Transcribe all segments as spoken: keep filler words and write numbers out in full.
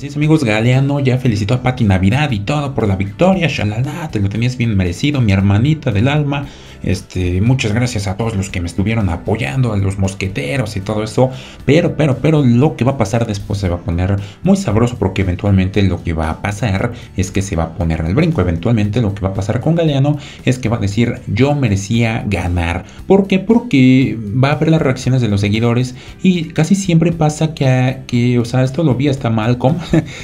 Así es, amigos, Galeano ya felicitó a Pati Navidad y todo por la victoria, shalala, te lo tenías bien merecido, mi hermanita del alma. Este, muchas gracias a todos los que me estuvieron apoyando, a los mosqueteros y todo eso. Pero, pero, pero lo que va a pasar después se va a poner muy sabroso, porque eventualmente lo que va a pasar es que se va a poner al brinco. Eventualmente lo que va a pasar con Galeano es que va a decir, yo merecía ganar. ¿Por qué? Porque va a ver las reacciones de los seguidores y casi siempre pasa que, que o sea, esto lo vi hasta Malcolm,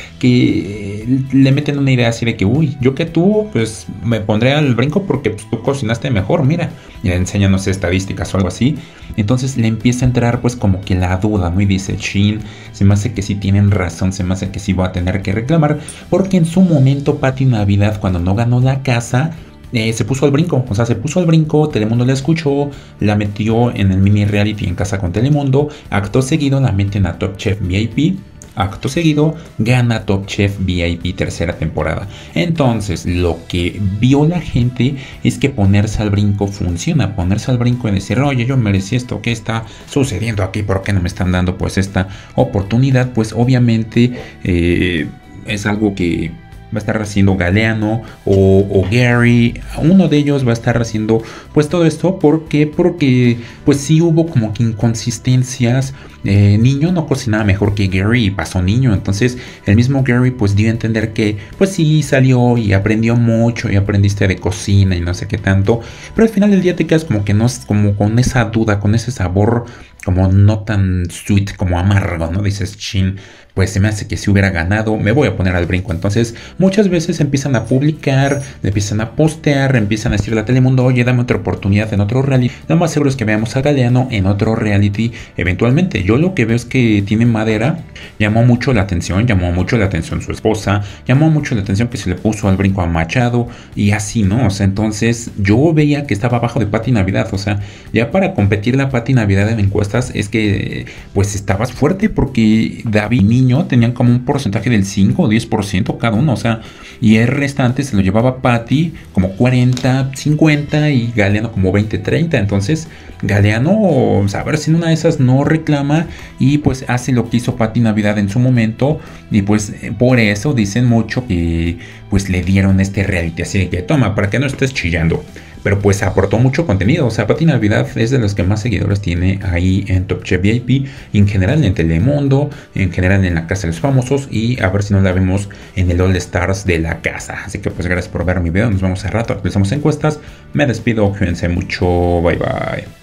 que le meten una idea así de que, uy, yo que tú, pues me pondré al brinco porque pues, tú cocinaste mejor, mira, y le enseñan, no sé, estadísticas o algo así. Entonces le empieza a entrar pues como que la duda, ¿no? Y dice, chin, se me hace que sí tienen razón, se me hace que sí voy a tener que reclamar, porque en su momento Pati Navidad, cuando no ganó la casa, Eh, se puso al brinco, o sea, se puso al brinco, Telemundo la escuchó, la metió en el mini reality En Casa con Telemundo, acto seguido la meten a Top Chef V I P, acto seguido gana Top Chef V I P tercera temporada. Entonces lo que vio la gente es que ponerse al brinco funciona, ponerse al brinco y decir, oye, yo merecí esto, ¿qué está sucediendo aquí? ¿Por qué no me están dando pues esta oportunidad? Pues obviamente eh, es algo que va a estar haciendo Galeano o, o Gary. Uno de ellos va a estar haciendo pues todo esto. ¿Por qué? Porque pues sí hubo como que inconsistencias. eh, Niño no cocinaba mejor que Gary y pasó Niño. Entonces el mismo Gary pues dio a entender que pues sí salió y aprendió mucho y aprendiste de cocina y no sé qué tanto, pero al final del día te quedas como que no, como con esa duda, con ese sabor como no tan sweet, como amargo, ¿no? Dices, chin, pues se me hace que si hubiera ganado, me voy a poner al brinco. Entonces muchas veces empiezan a publicar, empiezan a postear, empiezan a decirle a Telemundo, oye, dame otra oportunidad en otro reality. Lo más seguro es que veamos a Galeano en otro reality eventualmente. Yo lo que veo es que tiene madera, llamó mucho la atención, llamó mucho la atención su esposa, llamó mucho la atención que se le puso al brinco a Machado y así, ¿no? O sea, entonces yo veía que estaba abajo de Pati Navidad. O sea, ya para competir la Pati Navidad en encuestas es que pues estabas fuerte, porque David y Niño tenían como un porcentaje del cinco o diez por ciento cada uno, o sea, y el restante se lo llevaba Pati como cuarenta, cincuenta y Galeano como veinte, treinta. Entonces Galeano, o sea, a ver si en una de esas no reclama y pues hace lo que hizo Pati Navidad en su momento, y pues por eso dicen mucho que pues le dieron este reality así de que toma, para que no estés chillando. Pero pues aportó mucho contenido. O sea, Pati Navidad es de los que más seguidores tiene ahí en Top Chef V I P, en general en Telemundo, en general en la Casa de los Famosos, y a ver si no la vemos en el All Stars de la casa. Así que pues gracias por ver mi video, nos vemos al rato, actualizamos encuestas, me despido, cuídense mucho, bye bye.